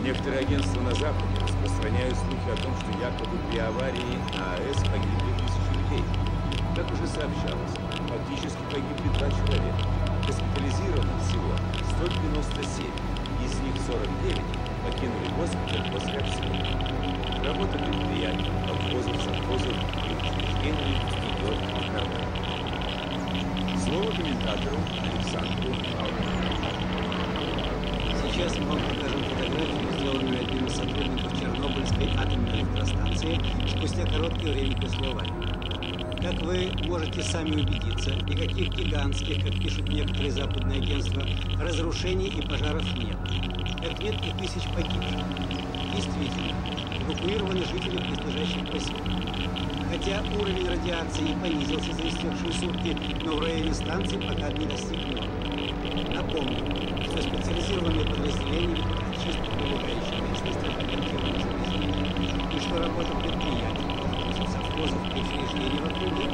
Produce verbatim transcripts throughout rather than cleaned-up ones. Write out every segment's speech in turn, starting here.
Некоторые агентства на Западе распространяют слухи о том, что якобы при аварии на АЭС погибли тысячи людей. Как уже сообщалось, фактически погибли два человека. Госпитализировано всего сто девяносто семь, из них сорок девять покинули госпиталь после обстрела. Работа предприятий, колхозов, совхозов и учреждений идет нормально. Слово комментатору Александру Павловичу. Сейчас мы вам покажем фотографию, сделанную одним из сотрудников Чернобыльской атомной электростанции спустя короткое время после аварии. Как вы можете сами убедиться, никаких гигантских, как пишут некоторые западные агентства, разрушений и пожаров нет. Как нет и тысяч погибших. Действительно, эвакуированы жители близлежащих поселков. Хотя уровень радиации и понизился за истекшие сутки, но в районе станции пока не достиг нормы. Напомню, что специализированные подразделения чисто прилегающие местности отремонтированы загрязнения, и что работа предприятий, колхозов, совхозов и учреждений в округе.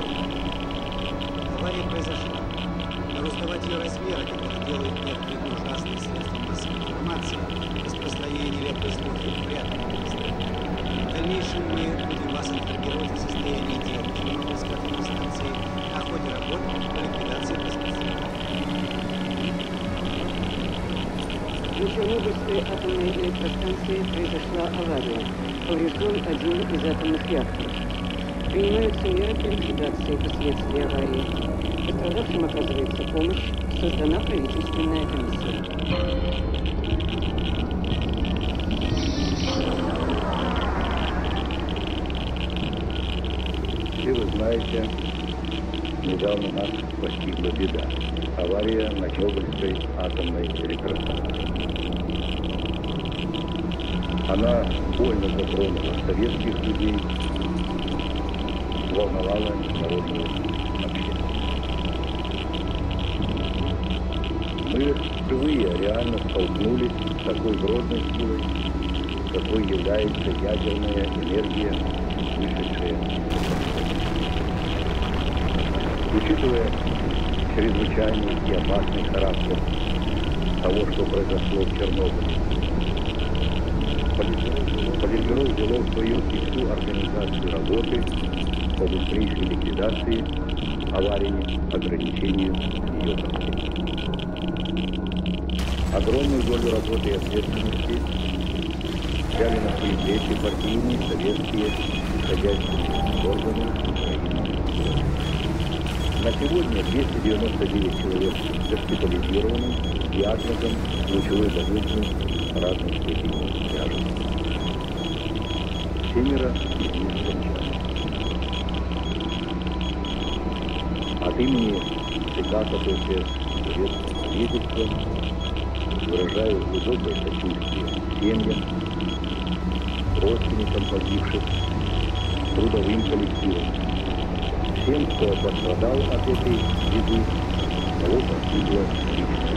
Авария произошла, но раздавать ее размеры, как это делают некоторые ужасные средства массовой информации, распространение нелепых слухов вряд ли перестанет. В дальнейшем мы будем вас информировать о состоянии дел Чернобыльской атомной станции, о ходе работ по ликвидации последствий. На Чернобыльской атомной электростанции произошла авария. Поврежден один из атомных реакторов. Принимаются меры по ликвидации последствий аварии. Пострадавшим оказывается помощь. Создана правительственная комиссия. Все вы знаете, недавно нас постигла беда. Авария на Чернобыльской атомной электростанции. Она больно затронула советских людей, волновала народную общественность. Мы впервые реально столкнулись с такой грозной силой, какой является ядерная энергия, вышедшая. Учитывая чрезвычайный и опасный характер того, что произошло в Чернобыле, Политбюро взяло в свою и всю организацию работы по быстрейшей ликвидации аварии, ограничению ее последствий. Огромную долю работы и ответственности взяли на свои плечи партийные, советские и хозяйственные органы Украины. На сегодня двести девяносто девять человек госпитализированы с диагнозом лучевой болезни разной степени тяжести. Семеро из них скончались. От имени ЦК КПСС Советского правительства выражаю глубокое сочувствие семьям, родственникам погибших, трудовым коллективам, всем, кто пострадал от этой беды, кого погибло лично.